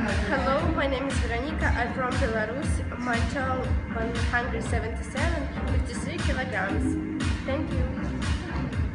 Hello, my name is Veronica. I'm from Belarus. My child 177, 53 kilograms. Thank you.